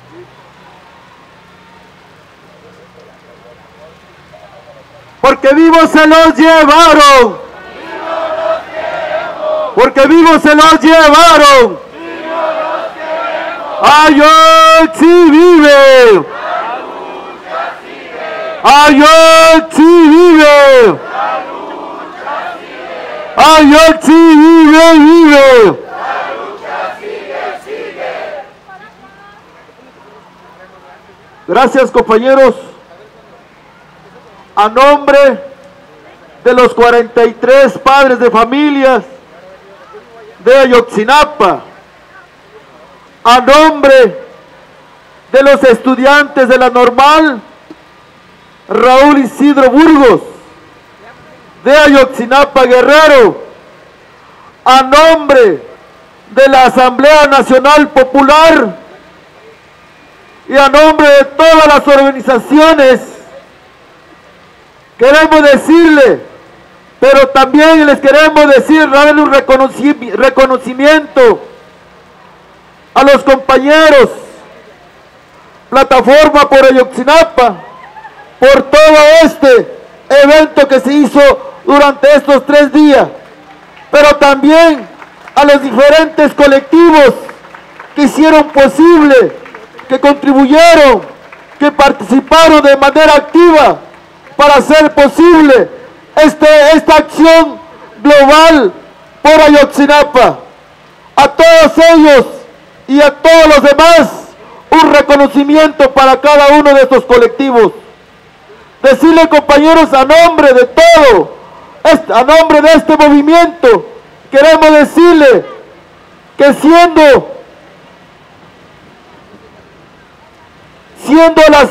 Porque vivos se los llevaron. Porque vivos se los llevaron. Ayotzi vive. Ayotzi vive. Ayotzi vive, vive. Gracias, compañeros. A nombre de los 43 padres de familias de Ayotzinapa, a nombre de los estudiantes de la Normal Raúl Isidro Burgos de Ayotzinapa Guerrero, a nombre de la Asamblea Nacional Popular y a nombre de todas las organizaciones, queremos decirle, pero también les queremos decir, darle un reconocimiento a los compañeros Plataforma por Ayotzinapa, por todo este evento que se hizo durante estos 3 días, pero también a los diferentes colectivos que hicieron posible, que contribuyeron, que participaron de manera activa para hacer posible esta acción global por Ayotzinapa. A todos ellos y a todos los demás, un reconocimiento para cada uno de estos colectivos. Decirle, compañeros, a nombre de todo, a nombre de este movimiento, queremos decirle que siendo las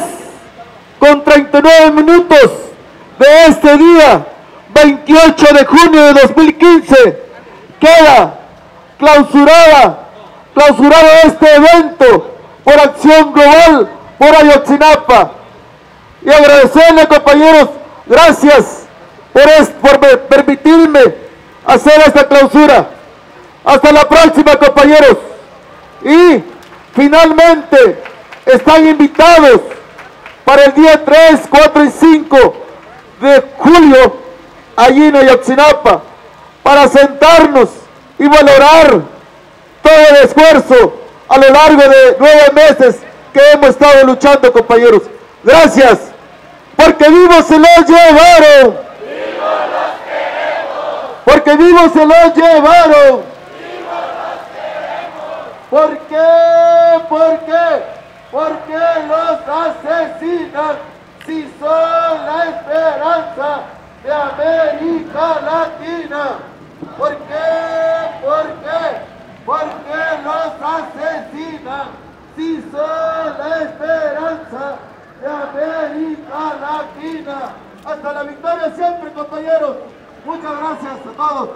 3:39 de este día, 28 de junio de 2015, queda clausurado este evento por acción global por Ayotzinapa. Y agradecerle, compañeros, gracias por permitirme hacer esta clausura. Hasta la próxima, compañeros. Y finalmente están invitados para el día 3, 4 y 5 de julio allí en Ayotzinapa, para sentarnos y valorar todo el esfuerzo a lo largo de 9 meses que hemos estado luchando, compañeros. Gracias, porque vivos se los llevaron. ¡Vivos los queremos! Porque vivos se los llevaron. ¡Vivos los queremos! ¿Por qué? ¿Por qué? ¿Por qué los asesinan si son la esperanza de América Latina? ¿Por qué? ¿Por qué? ¿Por qué los asesinan si son la esperanza de América Latina? Hasta la victoria siempre, compañeros. Muchas gracias a todos.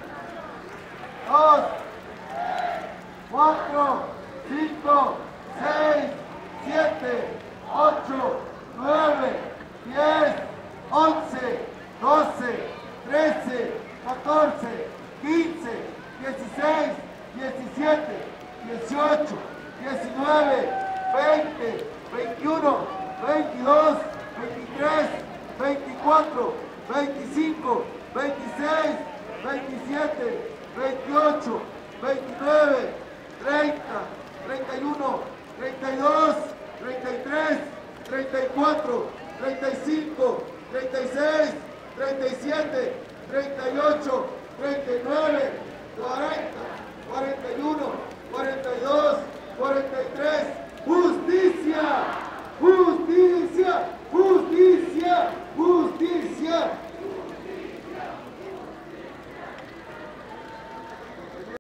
2, 4, 5, 6, 7, 8, 9, 10, 11, 12, 13, 14, 15, 16, 17, 18, 19, 20, 21, 22, 23, 24, 25, 26, 27, 28, 29, 30, 31, 32, 33, 34, 35, 36, 37, 38, 39, 40,